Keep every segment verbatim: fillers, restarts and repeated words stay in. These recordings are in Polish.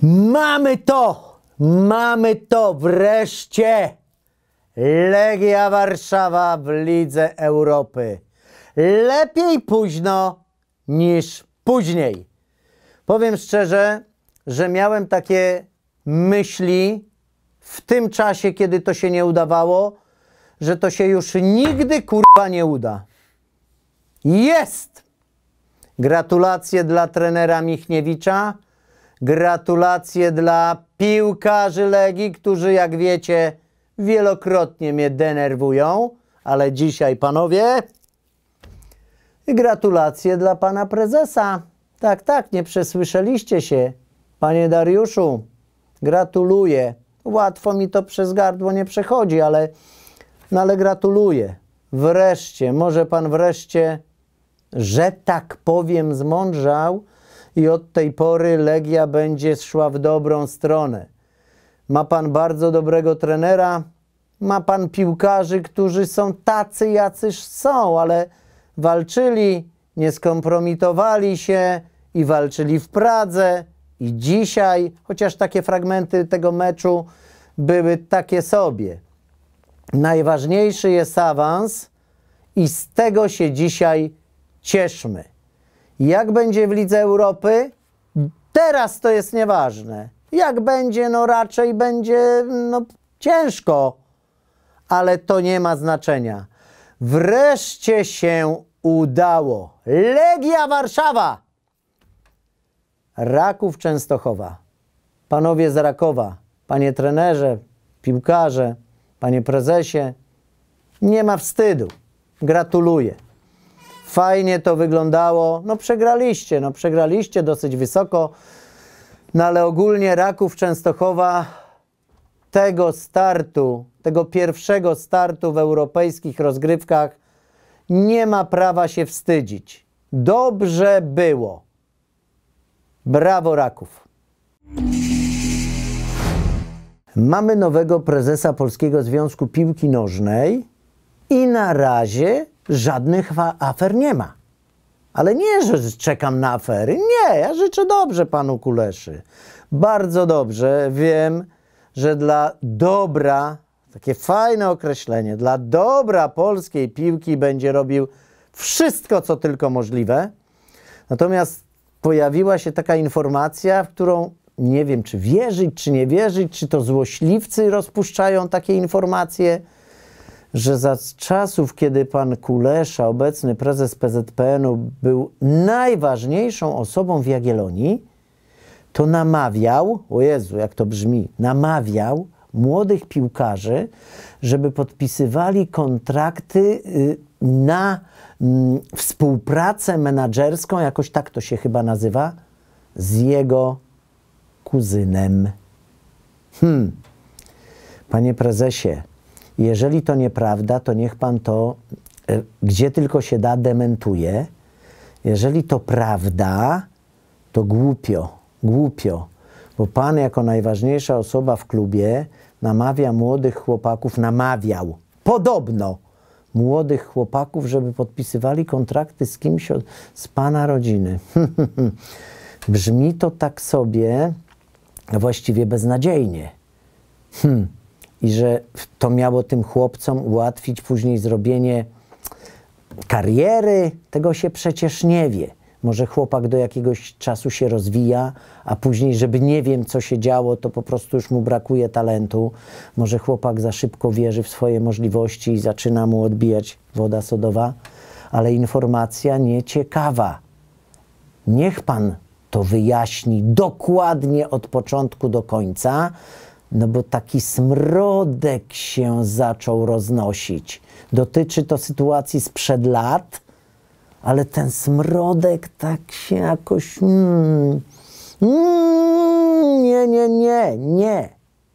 Mamy to! Mamy to wreszcie! Legia Warszawa w Lidze Europy. Lepiej późno niż później. Powiem szczerze, że miałem takie myśli w tym czasie, kiedy to się nie udawało, że to się już nigdy kurwa nie uda. Jest! Gratulacje dla trenera Michniewicza. Gratulacje dla piłkarzy Legii, którzy, jak wiecie, wielokrotnie mnie denerwują, ale dzisiaj, panowie, i gratulacje dla pana prezesa. Tak, tak, nie przesłyszeliście się. Panie Dariuszu, gratuluję. Łatwo mi to przez gardło nie przechodzi, ale, no ale gratuluję. Wreszcie, może pan wreszcie, że tak powiem, zmądrzał i od tej pory Legia będzie szła w dobrą stronę. Ma pan bardzo dobrego trenera, ma pan piłkarzy, którzy są tacy, jacyż są, ale walczyli, nie skompromitowali się i walczyli w Pradze. I dzisiaj, chociaż takie fragmenty tego meczu były takie sobie, najważniejszy jest awans i z tego się dzisiaj cieszmy. Jak będzie w Lidze Europy? Teraz to jest nieważne. Jak będzie, no raczej będzie no, ciężko, ale to nie ma znaczenia. Wreszcie się udało. Legia Warszawa! Raków Częstochowa. Panowie z Rakowa, panie trenerze, piłkarze, panie prezesie, nie ma wstydu. Gratuluję. Fajnie to wyglądało. No przegraliście, no przegraliście dosyć wysoko. No ale ogólnie Raków Częstochowa tego startu, tego pierwszego startu w europejskich rozgrywkach nie ma prawa się wstydzić. Dobrze było. Brawo Raków. Mamy nowego prezesa Polskiego Związku Piłki Nożnej i na razie żadnych afer nie ma. Ale nie, że czekam na afery. Nie, ja życzę dobrze panu Kuleszy. Bardzo dobrze. Wiem, że dla dobra, takie fajne określenie, dla dobra polskiej piłki będzie robił wszystko, co tylko możliwe. Natomiast pojawiła się taka informacja, w którą nie wiem, czy wierzyć, czy nie wierzyć, czy to złośliwcy rozpuszczają takie informacje, że za czasów, kiedy pan Kulesza, obecny prezes P Z P N u, był najważniejszą osobą w Jagiellonii, to namawiał, o Jezu, jak to brzmi, namawiał młodych piłkarzy, żeby podpisywali kontrakty na współpracę menadżerską, jakoś tak to się chyba nazywa, z jego kuzynem. Hmm. Panie prezesie, jeżeli to nieprawda, to niech pan to, gdzie tylko się da, dementuje. Jeżeli to prawda, to głupio, głupio. Bo pan jako najważniejsza osoba w klubie namawia młodych chłopaków, namawiał, podobno, młodych chłopaków, żeby podpisywali kontrakty z kimś od, z pana rodziny. Brzmi to tak sobie, właściwie beznadziejnie. Hmm. I że to miało tym chłopcom ułatwić później zrobienie kariery, tego się przecież nie wie. Może chłopak do jakiegoś czasu się rozwija, a później, żeby nie wiem, co się działo, to po prostu już mu brakuje talentu. Może chłopak za szybko wierzy w swoje możliwości i zaczyna mu odbijać woda sodowa, ale informacja nieciekawa. Niech pan to wyjaśni dokładnie od początku do końca, no bo taki smrodek się zaczął roznosić. Dotyczy to sytuacji sprzed lat, ale ten smrodek tak się jakoś... Mm, mm, nie, nie, nie, nie.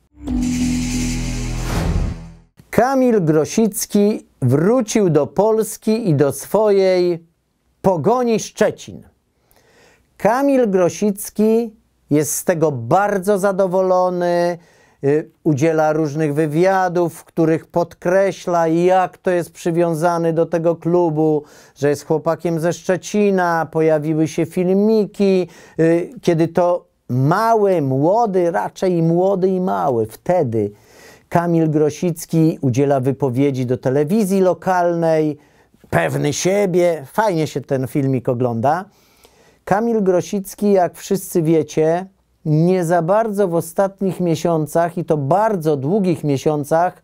Kamil Grosicki wrócił do Polski i do swojej Pogoni Szczecin. Kamil Grosicki jest z tego bardzo zadowolony, udziela różnych wywiadów, w których podkreśla, jak to jest przywiązany do tego klubu, że jest chłopakiem ze Szczecina. Pojawiły się filmiki, kiedy to mały, młody, raczej młody i mały, wtedy Kamil Grosicki udziela wypowiedzi do telewizji lokalnej, pewny siebie, fajnie się ten filmik ogląda. Kamil Grosicki, jak wszyscy wiecie, nie za bardzo w ostatnich miesiącach, i to bardzo długich miesiącach,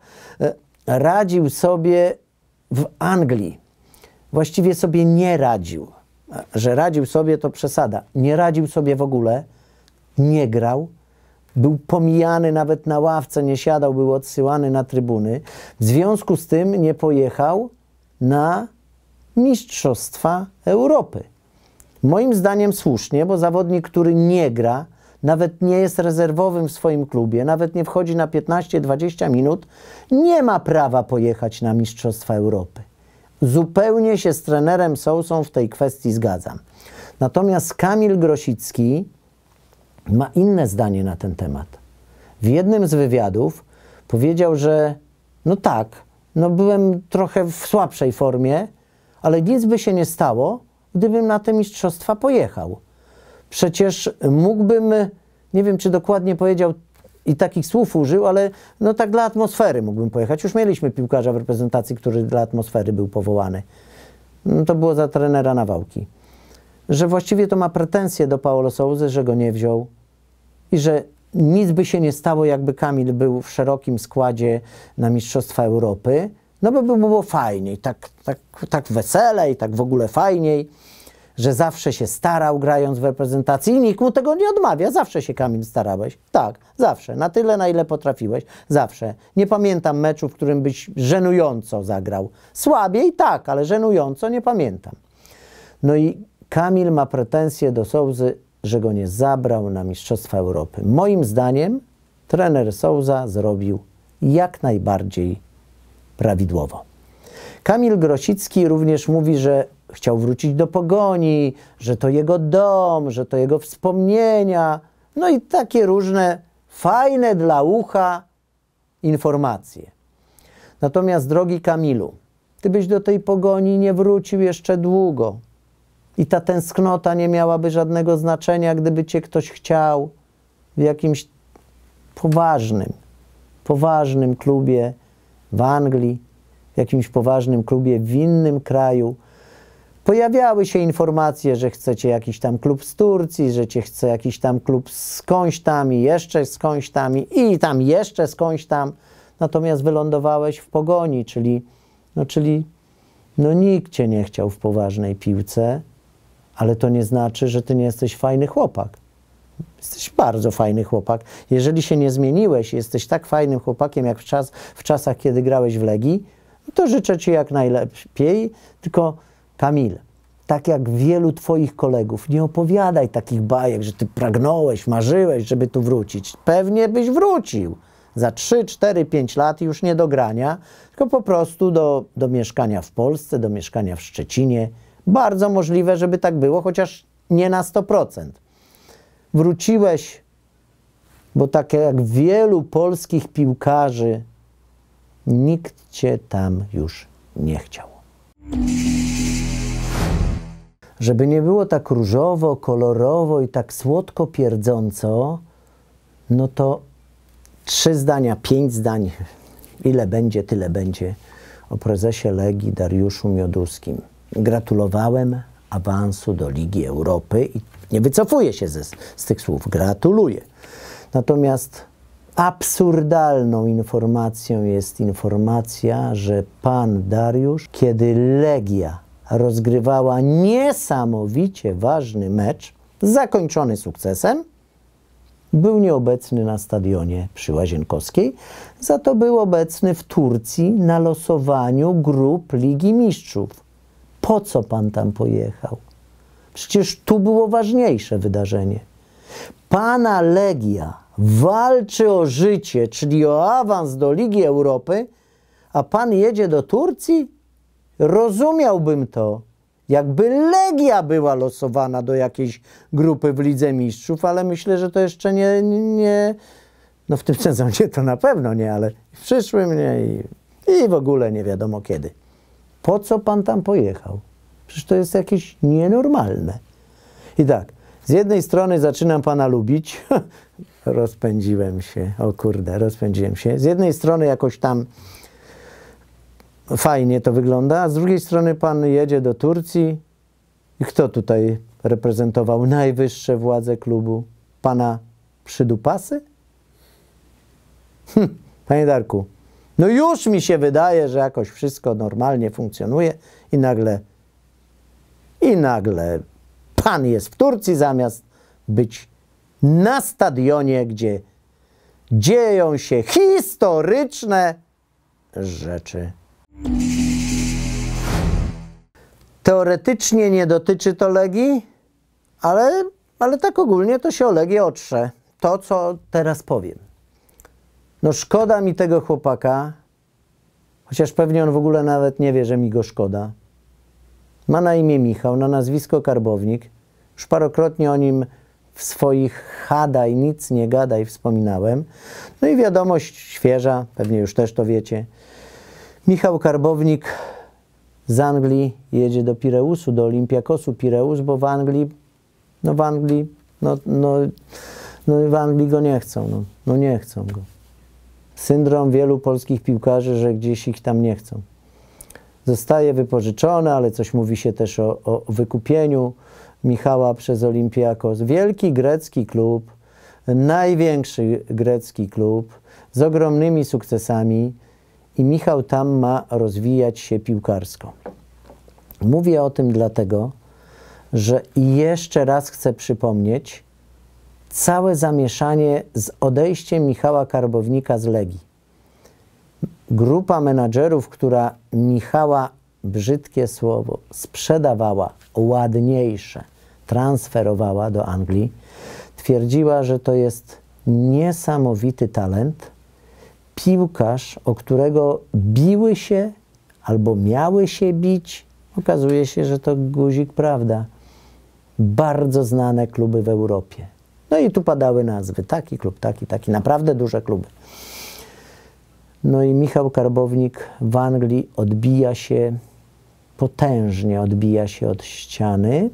radził sobie w Anglii. Właściwie sobie nie radził. Że radził sobie, to przesada. Nie radził sobie w ogóle, nie grał, był pomijany nawet na ławce, nie siadał, był odsyłany na trybuny. W związku z tym nie pojechał na Mistrzostwa Europy. Moim zdaniem słusznie, bo zawodnik, który nie gra, nawet nie jest rezerwowym w swoim klubie, nawet nie wchodzi na piętnaście dwadzieścia minut, nie ma prawa pojechać na Mistrzostwa Europy. Zupełnie się z trenerem Sousą w tej kwestii zgadzam. Natomiast Kamil Grosicki ma inne zdanie na ten temat. W jednym z wywiadów powiedział, że no tak, no byłem trochę w słabszej formie, ale nic by się nie stało, gdybym na te mistrzostwa pojechał. Przecież mógłbym, nie wiem czy dokładnie powiedział i takich słów użył, ale no tak dla atmosfery mógłbym pojechać. Już mieliśmy piłkarza w reprezentacji, który dla atmosfery był powołany. No to było za trenera Nawałki. Że właściwie to ma pretensje do Paulo Sousy, że go nie wziął i że nic by się nie stało, jakby Kamil był w szerokim składzie na Mistrzostwa Europy. No bo by było fajniej, tak, tak, tak weselej, tak w ogóle fajniej, że zawsze się starał grając w reprezentacji i nikt mu tego nie odmawia. Zawsze się, Kamil, starałeś. Tak, zawsze. Na tyle, na ile potrafiłeś. Zawsze. Nie pamiętam meczu, w którym byś żenująco zagrał. Słabiej, tak, ale żenująco nie pamiętam. No i Kamil ma pretensje do Sousy, że go nie zabrał na Mistrzostwa Europy. Moim zdaniem trener Sousa zrobił jak najbardziej prawidłowo. Kamil Grosicki również mówi, że chciał wrócić do Pogoni, że to jego dom, że to jego wspomnienia, no i takie różne fajne dla ucha informacje. Natomiast, drogi Kamilu, ty byś do tej Pogoni nie wrócił jeszcze długo i ta tęsknota nie miałaby żadnego znaczenia, gdyby cię ktoś chciał w jakimś poważnym, poważnym klubie w Anglii, w jakimś poważnym klubie w innym kraju. Pojawiały się informacje, że chcecie jakiś tam klub z Turcji, że cię chce jakiś tam klub skądś tam i jeszcze skądś tam i tam jeszcze skądś tam. Natomiast wylądowałeś w Pogoni, czyli, no, czyli no nikt cię nie chciał w poważnej piłce, ale to nie znaczy, że ty nie jesteś fajny chłopak. Jesteś bardzo fajny chłopak. Jeżeli się nie zmieniłeś, jesteś tak fajnym chłopakiem jak w, czas, w czasach, kiedy grałeś w Legii, to życzę ci jak najlepiej. Tylko Kamil, tak jak wielu twoich kolegów, nie opowiadaj takich bajek, że ty pragnąłeś, marzyłeś, żeby tu wrócić. Pewnie byś wrócił za trzy, cztery, pięć lat już nie do grania, tylko po prostu do, do mieszkania w Polsce, do mieszkania w Szczecinie. Bardzo możliwe, żeby tak było, chociaż nie na sto procent. Wróciłeś, bo tak jak wielu polskich piłkarzy, nikt cię tam już nie chciał. Żeby nie było tak różowo, kolorowo i tak słodko pierdząco, no to trzy zdania, pięć zdań, ile będzie, tyle będzie, o prezesie Legii Dariuszu Mioduskim. Gratulowałem awansu do Ligi Europy i nie wycofuję się ze, z tych słów, gratuluję. Natomiast absurdalną informacją jest informacja, że pan Dariusz, kiedy Legia rozgrywała niesamowicie ważny mecz, zakończony sukcesem, był nieobecny na stadionie przy Łazienkowskiej, za to był obecny w Turcji na losowaniu grup Ligi Mistrzów. Po co pan tam pojechał? Przecież tu było ważniejsze wydarzenie. Pana Legia walczy o życie, czyli o awans do Ligi Europy, a pan jedzie do Turcji? Rozumiałbym to, jakby Legia była losowana do jakiejś grupy w Lidze Mistrzów, ale myślę, że to jeszcze nie, nie no w tym sezonie to na pewno nie, ale w przyszłym nie i, i w ogóle nie wiadomo kiedy. Po co pan tam pojechał? Przecież to jest jakieś nienormalne. I tak, Z jednej strony zaczynam pana lubić, rozpędziłem się, o kurde, rozpędziłem się. Z jednej strony jakoś tam fajnie to wygląda, a z drugiej strony pan jedzie do Turcji i kto tutaj reprezentował najwyższe władze klubu? Pana przydupasy? Hm, panie Darku, no już mi się wydaje, że jakoś wszystko normalnie funkcjonuje i nagle, i nagle pan jest w Turcji zamiast być na stadionie, gdzie dzieją się historyczne rzeczy. Teoretycznie nie dotyczy to Legii, ale, ale tak ogólnie to się o Legię otrze. To, co teraz powiem. No szkoda mi tego chłopaka, chociaż pewnie on w ogóle nawet nie wie, że mi go szkoda. Ma na imię Michał, na nazwisko Karbownik. Już parokrotnie o nim w swoich Hadaj, nic nie gadaj wspominałem. No i wiadomość świeża, pewnie już też to wiecie. Michał Karbownik z Anglii jedzie do Pireusu, do Olympiakosu Pireus, bo w Anglii, no w Anglii, no, no, no w Anglii go nie chcą, no, no nie chcą go. Syndrom wielu polskich piłkarzy, że gdzieś ich tam nie chcą. Zostaje wypożyczony, ale coś mówi się też o, o wykupieniu Michała przez Olympiakos. Wielki grecki klub, największy grecki klub z ogromnymi sukcesami i Michał tam ma rozwijać się piłkarsko. Mówię o tym dlatego, że jeszcze raz chcę przypomnieć całe zamieszanie z odejściem Michała Karbownika z Legii. Grupa menadżerów, która Michała, brzydkie słowo, sprzedawała, ładniejsze, transferowała do Anglii, twierdziła, że to jest niesamowity talent, piłkarz, o którego biły się albo miały się bić. Okazuje się, że to guzik prawda. Bardzo znane kluby w Europie. No i tu padały nazwy. Taki klub, taki, taki. Naprawdę duże kluby. No i Michał Karbownik w Anglii odbija się, potężnie odbija się od ściany.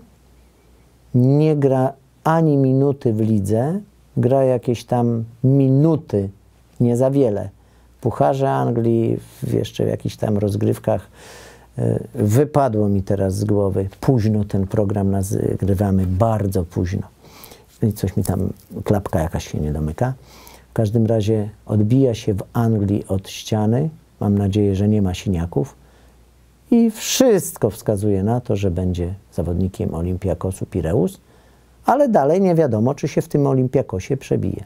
Nie gra ani minuty w lidze. Gra jakieś tam minuty, nie za wiele. W Pucharze Anglii, w jeszcze w jakichś tam rozgrywkach. Wypadło mi teraz z głowy. Późno ten program nagrywamy, bardzo późno. I coś mi tam, klapka jakaś się nie domyka. W każdym razie odbija się w Anglii od ściany. Mam nadzieję, że nie ma siniaków. I wszystko wskazuje na to, że będzie zawodnikiem Olympiakosu Pireus. Ale dalej nie wiadomo, czy się w tym Olympiakosie przebije.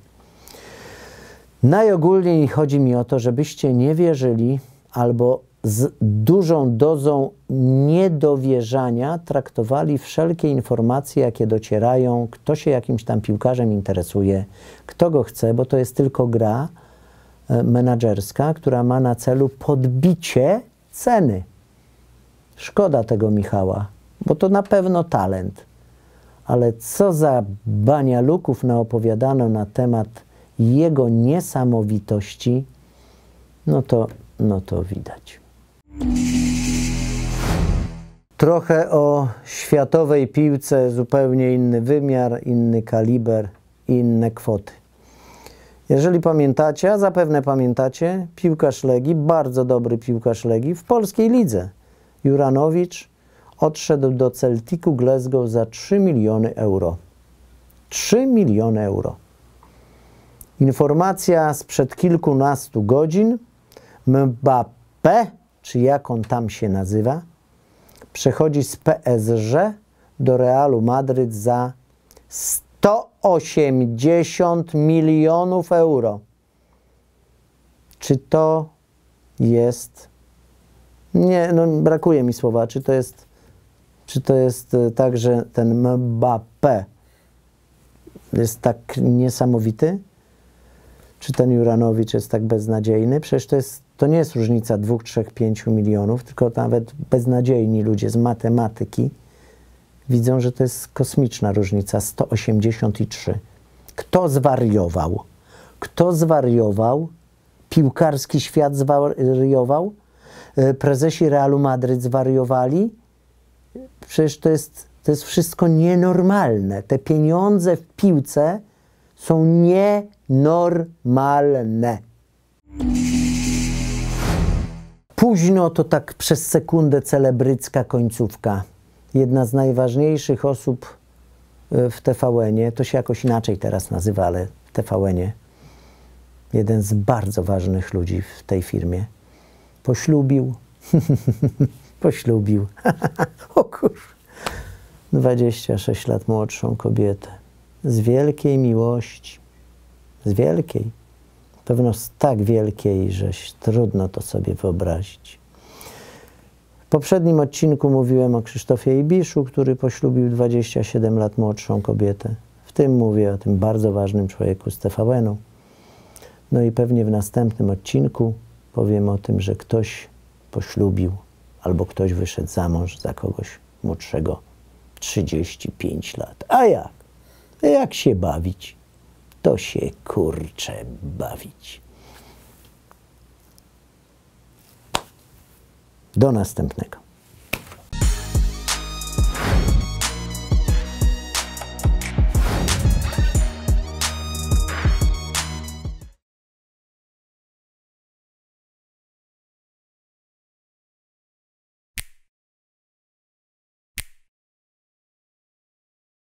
Najogólniej chodzi mi o to, żebyście nie wierzyli albo z dużą dozą niedowierzania traktowali wszelkie informacje, jakie docierają, kto się jakimś tam piłkarzem interesuje, kto go chce, bo to jest tylko gra menadżerska, która ma na celu podbicie ceny. Szkoda tego Michała, bo to na pewno talent. Ale co za banialuków naopowiadano na temat jego niesamowitości, no to, no to widać. Trochę o światowej piłce, zupełnie inny wymiar, inny kaliber, inne kwoty. Jeżeli pamiętacie, a zapewne pamiętacie, piłkarz Legii, bardzo dobry piłkarz Legii w polskiej lidze, Juranowicz, odszedł do Celticu Glasgow za trzy miliony euro. trzy miliony euro. Informacja sprzed kilkunastu godzin. Mbappé, czy jak on tam się nazywa, przechodzi z P S G do Realu Madryt za sto osiemdziesiąt milionów euro. Czy to jest... Nie, no brakuje mi słowa. Czy to jest, czy to jest tak, że ten Mbappé jest tak niesamowity? Czy ten Juranowicz jest tak beznadziejny? Przecież to, jest, to nie jest różnica dwóch, trzech, pięciu milionów, tylko nawet beznadziejni ludzie z matematyki widzą, że to jest kosmiczna różnica, sto osiemdziesiąt trzy. Kto zwariował? Kto zwariował? Piłkarski świat zwariował? Prezesi Realu Madryt zwariowali? Przecież to jest To jest wszystko nienormalne. Te pieniądze w piłce są nienormalne. Późno to tak przez sekundę celebrycka końcówka. Jedna z najważniejszych osób w T V N-ie, to się jakoś inaczej teraz nazywa, ale w T V N-ie, jeden z bardzo ważnych ludzi w tej firmie, poślubił, poślubił, o kurz, dwadzieścia sześć lat młodszą kobietę. Z wielkiej miłości, z wielkiej, pewno z tak wielkiej, że trudno to sobie wyobrazić. W poprzednim odcinku mówiłem o Krzysztofie Ibiszu, który poślubił dwadzieścia siedem lat młodszą kobietę. W tym mówię o tym bardzo ważnym człowieku z T V N-u. No i pewnie w następnym odcinku powiem o tym, że ktoś poślubił albo ktoś wyszedł za mąż za kogoś młodszego trzydzieści pięć lat. A jak? Jak się bawić? To się kurczę bawić. Do następnego.